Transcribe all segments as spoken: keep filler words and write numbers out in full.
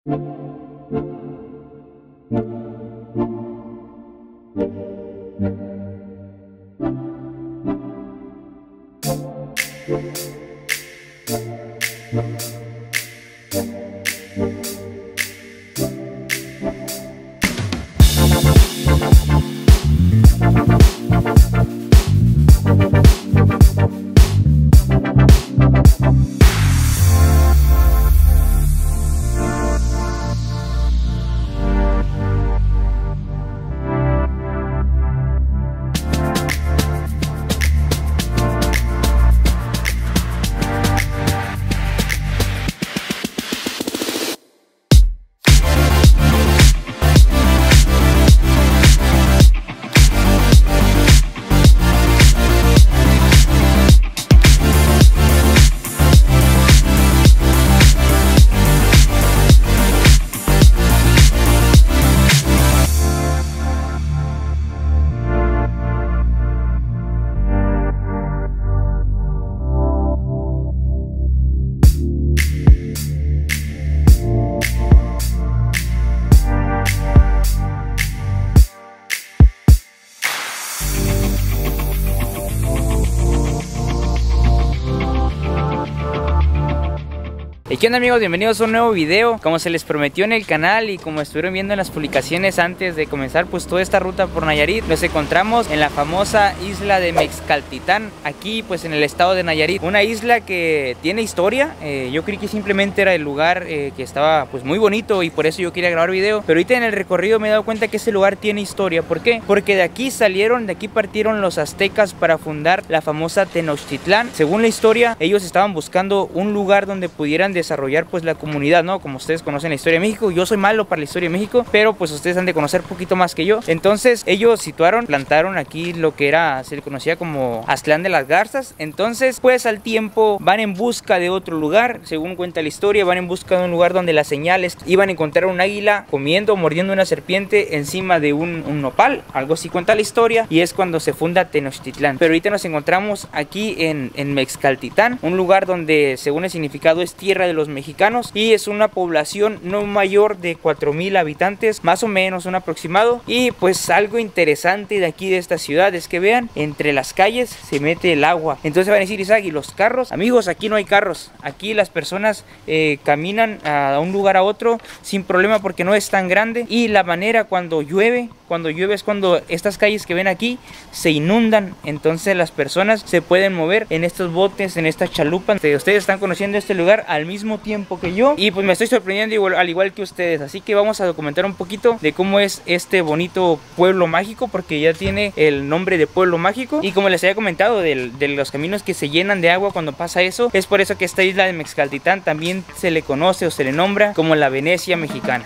¿Y qué onda, amigos? Bienvenidos a un nuevo video. Como se les prometió en el canal y como estuvieron viendo en las publicaciones antes de comenzar pues toda esta ruta por Nayarit, nos encontramos en la famosa isla de Mexcaltitán, aquí pues en el estado de Nayarit. Una isla que tiene historia. eh, Yo creí que simplemente era el lugar eh, que estaba pues muy bonito y por eso yo quería grabar video, pero ahorita en el recorrido me he dado cuenta que ese lugar tiene historia. ¿Por qué? Porque de aquí salieron, de aquí partieron los aztecas para fundar la famosa Tenochtitlán. Según la historia, ellos estaban buscando un lugar donde pudieran desarrollar pues la comunidad, ¿no? Como ustedes conocen la historia de México, yo soy malo para la historia de México, pero pues ustedes han de conocer poquito más que yo. Entonces ellos situaron, plantaron aquí lo que era, se le conocía como Aztlán de las Garzas. Entonces pues al tiempo van en busca de otro lugar, según cuenta la historia, van en busca de un lugar donde las señales iban a encontrar un águila comiendo o mordiendo una serpiente encima de un, un nopal, algo así cuenta la historia, y es cuando se funda Tenochtitlán. Pero ahorita nos encontramos aquí en, en Mexcaltitán, un lugar donde según el significado es tierra de los mexicanos y es una población no mayor de cuatro mil habitantes, más o menos un aproximado. Y pues algo interesante de aquí de esta ciudad es que vean, entre las calles se mete el agua. Entonces van a decir, Isaac, ¿y los carros? Amigos, aquí no hay carros, aquí las personas eh, caminan a un lugar a otro sin problema porque no es tan grande. Y la manera cuando llueve, cuando llueve es cuando estas calles que ven aquí se inundan, entonces las personas se pueden mover en estos botes, en estas chalupas. Ustedes están conociendo este lugar al mismo tiempo que yo y pues me estoy sorprendiendo igual, al igual que ustedes, así que vamos a documentar un poquito de cómo es este bonito pueblo mágico, porque ya tiene el nombre de pueblo mágico. Y como les había comentado de, de los caminos que se llenan de agua cuando pasa eso, es por eso que esta isla de Mexcaltitán también se le conoce o se le nombra como la Venecia mexicana.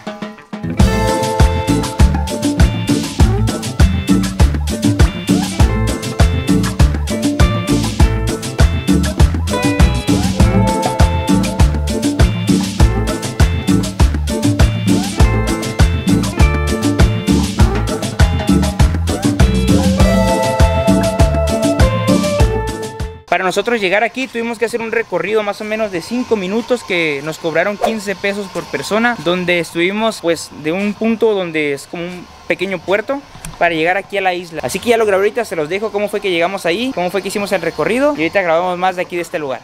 Para nosotros llegar aquí tuvimos que hacer un recorrido más o menos de cinco minutos que nos cobraron quince pesos por persona, donde estuvimos pues de un punto donde es como un pequeño puerto para llegar aquí a la isla. Así que ya lo grabé ahorita, se los dejo cómo fue que llegamos ahí, cómo fue que hicimos el recorrido y ahorita grabamos más de aquí de este lugar.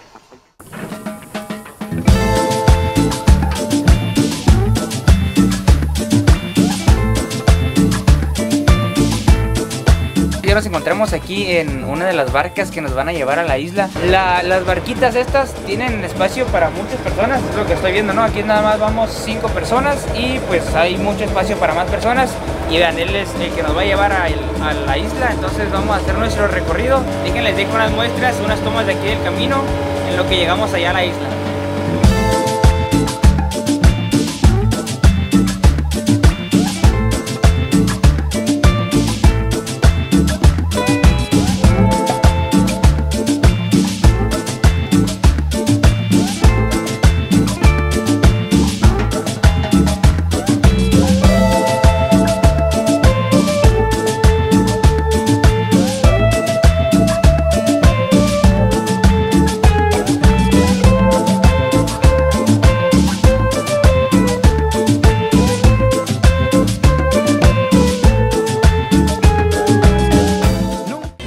Ya nos encontramos aquí en una de las barcas que nos van a llevar a la isla. La, las barquitas estas tienen espacio para muchas personas, es lo que estoy viendo, ¿no? Aquí nada más vamos cinco personas y pues hay mucho espacio para más personas. Y vean, él es el que nos va a llevar a, el, a la isla, entonces vamos a hacer nuestro recorrido. Déjenles dejo unas muestras, unas tomas de aquí del camino en lo que llegamos allá a la isla.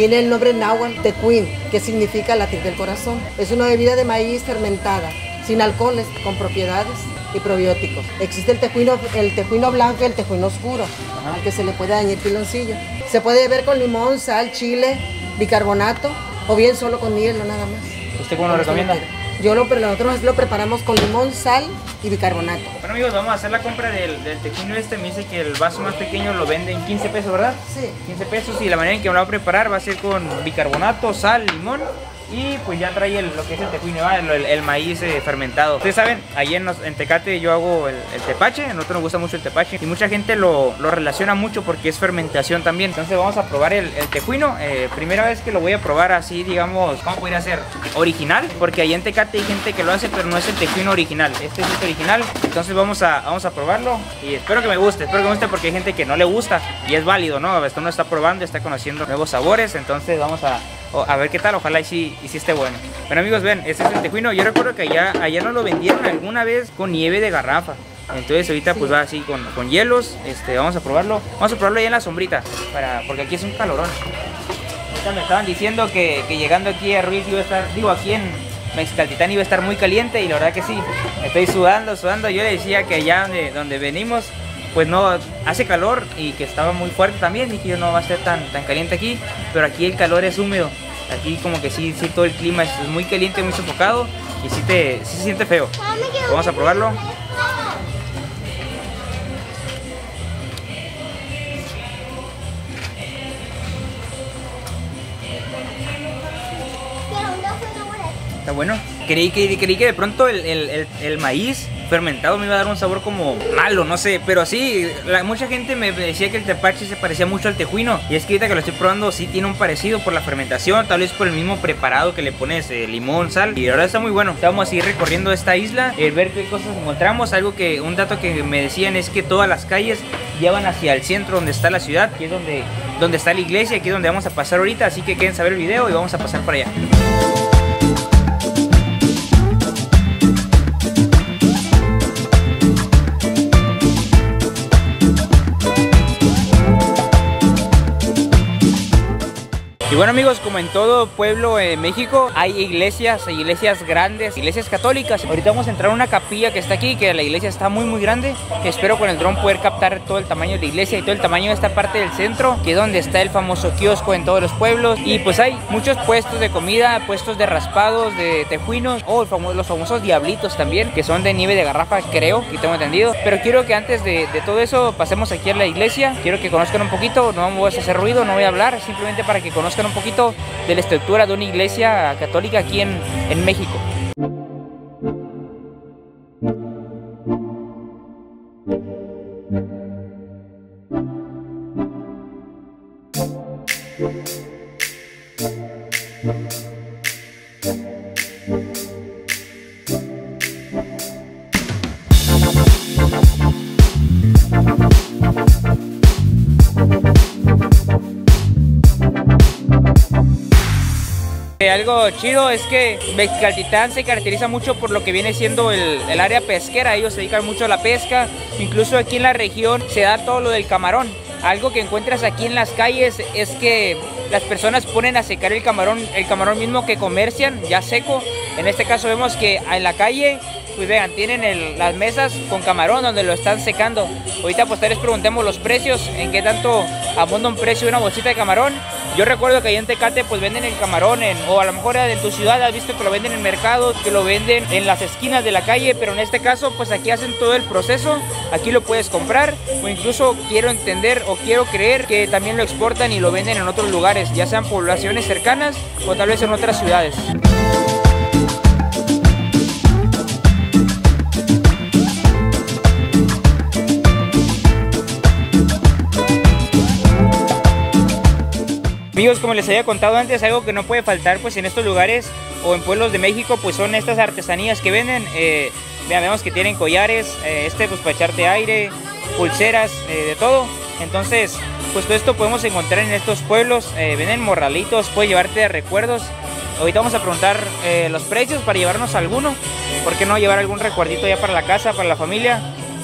Viene el nombre náhuatl tecuín, que significa latir del corazón. Es una bebida de maíz fermentada, sin alcoholes, con propiedades y probióticos. Existe el tejuino, el tejuino blanco y el tejuino oscuro, al que se le puede añadir piloncillo. Se puede beber con limón, sal, chile, bicarbonato o bien solo con hielo nada más. ¿Usted cómo lo recomienda? Yo lo, pero nosotros lo preparamos con limón, sal y bicarbonato. Bueno amigos, vamos a hacer la compra del, del tejuino este. Me dice que el vaso más pequeño lo vende en quince pesos, ¿verdad? Sí. quince pesos, y la manera en que me lo va a preparar va a ser con bicarbonato, sal, limón. Y pues ya trae el, lo que es el tejuino, el, el, el maíz eh, fermentado. Ustedes saben, ahí en, en Tecate yo hago el, el tepache. A nosotros nos gusta mucho el tepache y mucha gente lo, lo relaciona mucho porque es fermentación también. Entonces vamos a probar el, el tejuino. eh, Primera vez que lo voy a probar así, digamos, ¿cómo podría ser? Original, porque ahí en Tecate hay gente que lo hace, pero no es el tejuino original. Este es el original. Entonces vamos a, vamos a probarlo y espero que me guste, espero que me guste, porque hay gente que no le gusta y es válido, ¿no? Esto no está probando, está conociendo nuevos sabores. Entonces vamos a, a ver qué tal, ojalá y sí, y sí esté bueno. Bueno amigos, ven, este es el tejuino. Yo recuerdo que allá, allá nos lo vendieron alguna vez con nieve de garrafa. Entonces ahorita sí, pues va así con, con hielos. Este, vamos a probarlo. Vamos a probarlo ahí en la sombrita, para, porque aquí es un calorón. Ahorita me estaban diciendo que, que llegando aquí a Ruiz iba a estar, digo aquí en Mexcaltitán iba a estar muy caliente, y la verdad que sí. Estoy sudando, sudando. Yo le decía que allá donde, donde venimos pues no hace calor y que estaba muy fuerte también. Dije yo, no va a ser tan, tan caliente aquí, pero aquí el calor es húmedo. Aquí como que sí, sí todo el clima es muy caliente, muy sofocado, y sí, te, sí se siente feo. Vamos a probarlo. Está bueno. Creí que, creí que de pronto el, el, el, el maíz fermentado me iba a dar un sabor como malo, no sé, pero sí, la, mucha gente me decía que el tepache se parecía mucho al tejuino, y es que ahorita que lo estoy probando sí tiene un parecido por la fermentación, tal vez por el mismo preparado que le pones eh, limón, sal, y la verdad está muy bueno. Vamos a seguir recorriendo esta isla, eh, ver qué cosas encontramos. Algo que, un dato que me decían es que todas las calles llevan hacia el centro donde está la ciudad, que es donde, donde está la iglesia, aquí es donde vamos a pasar ahorita, así que quédense a ver el video y vamos a pasar para allá. Y bueno amigos, como en todo pueblo de México hay iglesias, hay iglesias grandes, iglesias católicas. Ahorita vamos a entrar a una capilla que está aquí, que la iglesia está muy muy grande. Espero con el dron poder captar todo el tamaño de la iglesia y todo el tamaño de esta parte del centro, que es donde está el famoso kiosco en todos los pueblos. Y pues hay muchos puestos de comida, puestos de raspados, de tejuinos, o oh, los famosos diablitos también, que son de nieve de garrafa, creo, que tengo entendido. Pero quiero que antes de, de todo eso pasemos aquí a la iglesia. Quiero que conozcan un poquito, no voy a hacer ruido, no voy a hablar, simplemente para que conozcan un poquito de la estructura de una iglesia católica aquí en, en México. Algo chido es que Mexcaltitán se caracteriza mucho por lo que viene siendo el, el área pesquera. Ellos se dedican mucho a la pesca, incluso aquí en la región se da todo lo del camarón. Algo que encuentras aquí en las calles es que las personas ponen a secar el camarón, el camarón mismo que comercian ya seco. En este caso vemos que en la calle, pues vean, tienen el, las mesas con camarón donde lo están secando. Ahorita pues les preguntemos los precios, en qué tanto abunda un precio de una bolsita de camarón. Yo recuerdo que ahí en Tecate pues venden el camarón, en, o a lo mejor en tu ciudad has visto que lo venden en mercados, que lo venden en las esquinas de la calle, pero en este caso pues aquí hacen todo el proceso, aquí lo puedes comprar, o incluso quiero entender o quiero creer que también lo exportan y lo venden en otros lugares, ya sean poblaciones cercanas o tal vez en otras ciudades. Amigos, como les había contado antes, algo que no puede faltar pues en estos lugares o en pueblos de México pues son estas artesanías que venden. Eh, vean, vemos que tienen collares, eh, este pues para echarte aire, pulseras, eh, de todo. Entonces pues todo esto podemos encontrar en estos pueblos. Eh, venden morralitos, puedes llevarte de recuerdos. Ahorita vamos a preguntar eh, los precios para llevarnos alguno. ¿Por qué no llevar algún recuerdito ya para la casa, para la familia?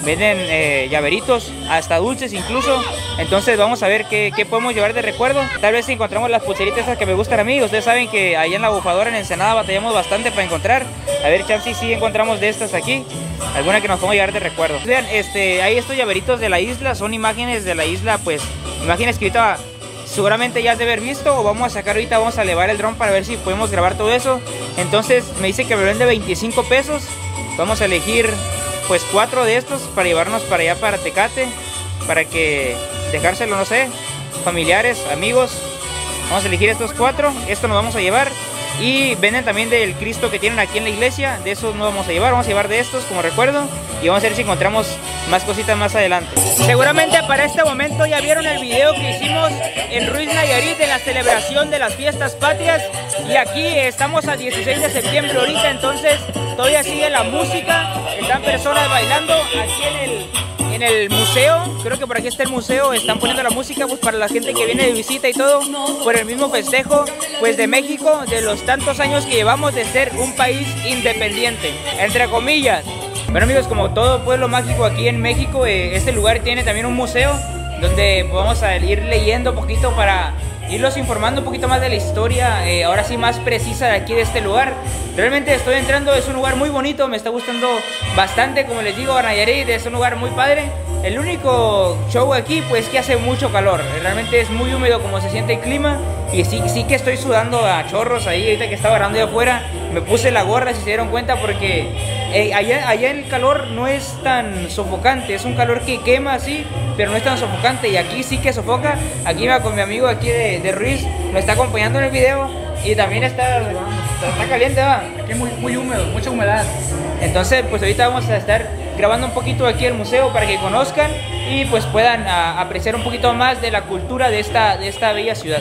venden eh, llaveritos, hasta dulces incluso. Entonces vamos a ver qué, qué podemos llevar de recuerdo. Tal vez si encontramos las pulseritas esas que me gustan a mí. Ustedes saben que ahí en la bufadora en Ensenada batallamos bastante para encontrar. A ver, chance si encontramos de estas aquí, alguna que nos podemos llevar de recuerdo. Vean, este, hay estos llaveritos de la isla, son imágenes de la isla, pues imágenes que ahorita seguramente ya has de haber visto, o vamos a sacar ahorita, vamos a elevar el dron para ver si podemos grabar todo eso. Entonces me dice que me vende veinticinco pesos. Vamos a elegir pues cuatro de estos para llevarnos para allá, para Tecate, para que dejárselo, no sé, familiares, amigos. Vamos a elegir estos cuatro, esto nos vamos a llevar. Y venden también del Cristo que tienen aquí en la iglesia, de esos no vamos a llevar, vamos a llevar de estos como recuerdo. Y vamos a ver si encontramos más cositas más adelante. Seguramente para este momento ya vieron el video que hicimos en Ruiz, Nayarit, en la celebración de las fiestas patrias. Y aquí estamos a dieciséis de septiembre ahorita, entonces todavía sigue la música, están personas bailando aquí en el... en el museo, creo que por aquí está el museo, están poniendo la música pues para la gente que viene de visita y todo, por el mismo festejo pues de México, de los tantos años que llevamos de ser un país independiente, entre comillas. Bueno amigos, como todo pueblo mágico aquí en México, eh, este lugar tiene también un museo donde vamos a ir leyendo un poquito para irlos informando un poquito más de la historia, eh, ahora sí más precisa de aquí de este lugar. Realmente estoy entrando, es un lugar muy bonito, me está gustando bastante, como les digo, Nayarit es un lugar muy padre. El único show aquí pues que hace mucho calor, realmente es muy húmedo como se siente el clima. Y sí, sí que estoy sudando a chorros ahí, ahorita que estaba grabando de afuera, me puse la gorra si se dieron cuenta porque eh, allá, allá el calor no es tan sofocante, es un calor que quema así, pero no es tan sofocante, y aquí sí que sofoca. Aquí va con mi amigo aquí de, de Ruiz, me está acompañando en el video y también está, está caliente, va. Aquí es muy, muy húmedo, mucha humedad. Entonces pues ahorita vamos a estar grabando un poquito aquí el museo para que conozcan y pues puedan a, apreciar un poquito más de la cultura de esta, de esta bella ciudad.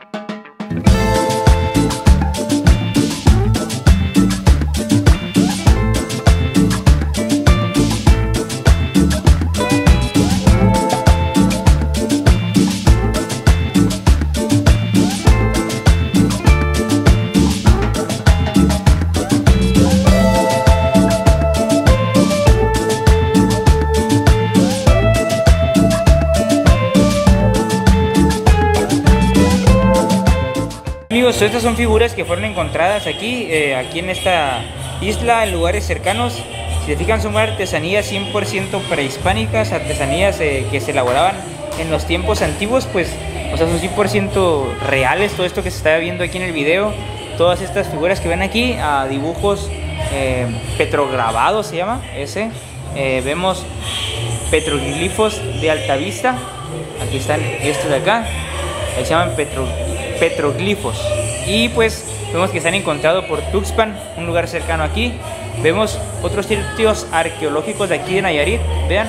Amigos, estas son figuras que fueron encontradas aquí, eh, aquí en esta isla, en lugares cercanos. Si se fijan, son artesanías cien por ciento prehispánicas, artesanías eh, que se elaboraban en los tiempos antiguos, pues, o sea, son cien por ciento reales. Todo esto que se está viendo aquí en el video, todas estas figuras que ven aquí, a dibujos eh, petrograbados se llama ese. Eh, vemos petroglifos de Altavista, aquí están estos de acá, ahí se llaman petro, petroglifos. Y pues vemos que se han encontrado por Tuxpan, un lugar cercano aquí. Vemos otros sitios arqueológicos de aquí de Nayarit, vean.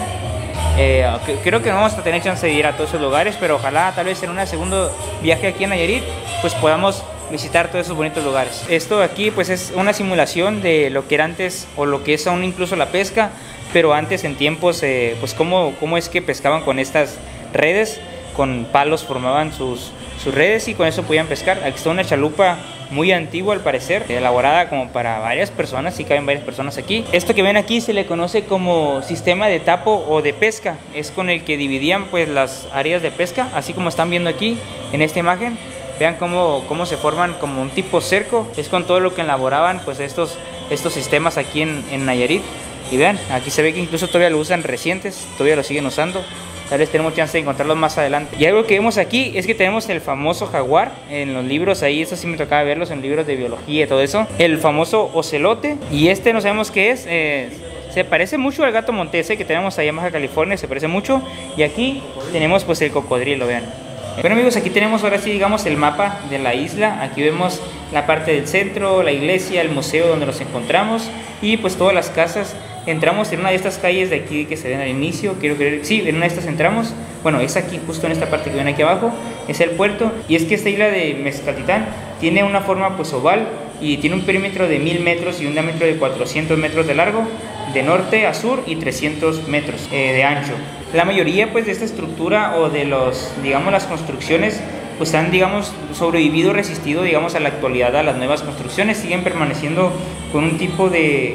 Eh, creo que no vamos a tener chance de ir a todos esos lugares, pero ojalá tal vez en un segundo viaje aquí en Nayarit pues podamos visitar todos esos bonitos lugares. Esto aquí pues es una simulación de lo que era antes, o lo que es aún incluso la pesca, pero antes en tiempos eh, pues cómo, cómo es que pescaban con estas redes, con palos formaban sus, sus redes y con eso podían pescar. Aquí está una chalupa muy antigua al parecer, elaborada como para varias personas, sí caben varias personas aquí. Esto que ven aquí se le conoce como sistema de tapo o de pesca, es con el que dividían pues las áreas de pesca, así como están viendo aquí en esta imagen. Vean cómo, cómo se forman como un tipo cerco, es con todo lo que elaboraban pues estos, estos sistemas aquí en, en Nayarit. Y vean, aquí se ve que incluso todavía lo usan recientes, todavía lo siguen usando. Tal vez tenemos chance de encontrarlos más adelante. Y algo que vemos aquí es que tenemos el famoso jaguar en los libros ahí, eso sí me tocaba verlos en libros de biología y todo eso. El famoso ocelote, y este no sabemos qué es, eh, se parece mucho al gato montés que tenemos allá en Baja California, se parece mucho. Y aquí tenemos pues el cocodrilo, vean. Bueno amigos, aquí tenemos ahora sí digamos el mapa de la isla. Aquí vemos la parte del centro, la iglesia, el museo donde nos encontramos y pues todas las casas. Entramos en una de estas calles de aquí que se ven al inicio, quiero creer, sí, en una de estas entramos. Bueno, es aquí, justo en esta parte que ven aquí abajo, es el puerto. Y es que esta isla de Mezcaltitán tiene una forma pues oval y tiene un perímetro de mil metros y un diámetro de cuatrocientos metros de largo, de norte a sur, y trescientos metros eh, de ancho. La mayoría pues de esta estructura o de los, digamos, las construcciones pues han, digamos, sobrevivido, resistido, digamos, a la actualidad a las nuevas construcciones, siguen permaneciendo con un tipo de,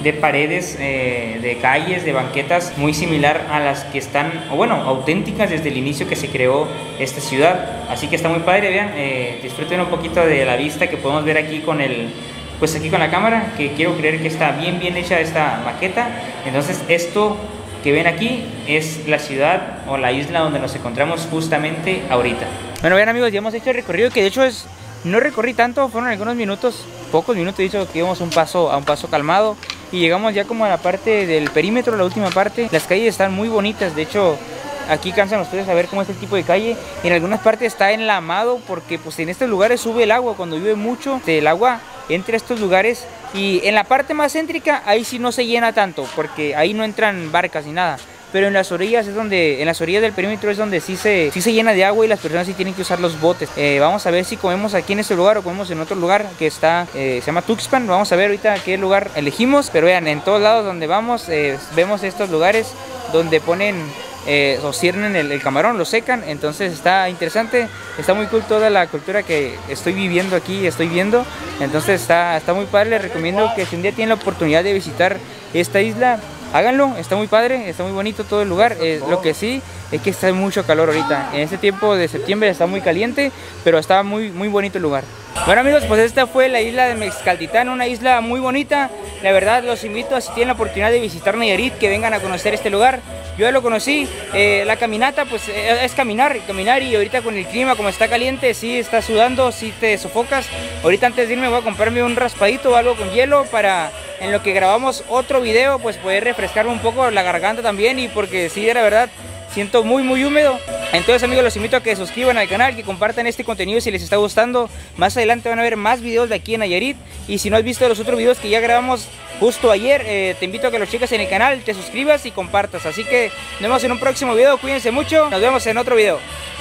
de paredes, eh, de calles, de banquetas muy similar a las que están, o bueno, auténticas desde el inicio que se creó esta ciudad. Así que está muy padre, vean, eh, disfruten un poquito de la vista que podemos ver aquí con el, pues aquí con la cámara, que quiero creer que está bien bien hecha esta maqueta. Entonces esto que ven aquí es la ciudad o la isla donde nos encontramos justamente ahorita. Bueno, vean amigos, ya hemos hecho el recorrido, que de hecho es, no recorrí tanto, fueron algunos minutos, pocos minutos, he dicho que íbamos un paso, a un paso calmado, y llegamos ya como a la parte del perímetro, la última parte. Las calles están muy bonitas, de hecho aquí cansan ustedes a ver cómo es el tipo de calle. En algunas partes está enlamado porque pues en estos lugares sube el agua, cuando llueve mucho el agua entra a estos lugares, y en la parte más céntrica ahí sí no se llena tanto porque ahí no entran barcas ni nada, pero en las orillas es donde, en las orillas del perímetro es donde sí se, sí se llena de agua y las personas sí tienen que usar los botes. Eh, vamos a ver si comemos aquí en este lugar o comemos en otro lugar que está, eh, se llama Tuxpan. Vamos a ver ahorita qué lugar elegimos, pero vean, en todos lados donde vamos eh, vemos estos lugares donde ponen Eh, o ciernen el, el camarón, lo secan. Entonces está interesante, está muy cool toda la cultura que estoy viviendo aquí, estoy viendo. Entonces está, está muy padre. Les recomiendo que si un día tienen la oportunidad de visitar esta isla, háganlo, está muy padre, está muy bonito todo el lugar. Eh, lo que sí es que está mucho calor ahorita, en este tiempo de septiembre está muy caliente, pero está muy, muy bonito el lugar. Bueno amigos, pues esta fue la isla de Mexcaltitán, una isla muy bonita. La verdad los invito a, si tienen la oportunidad de visitar Nayarit, que vengan a conocer este lugar. Yo ya lo conocí, eh, la caminata pues es caminar, caminar y ahorita con el clima como está caliente, sí está sudando, sí te sofocas. Ahorita antes de irme voy a comprarme un raspadito o algo con hielo para en lo que grabamos otro video pues poder refrescarme un poco la garganta también, y porque sí, de la verdad siento muy muy húmedo. Entonces amigos, los invito a que se suscriban al canal, que compartan este contenido si les está gustando. Más adelante van a ver más videos de aquí en Nayarit, y si no has visto los otros videos que ya grabamos justo ayer, eh, te invito a que los cheques en el canal, te suscribas y compartas. Así que nos vemos en un próximo video, cuídense mucho, nos vemos en otro video.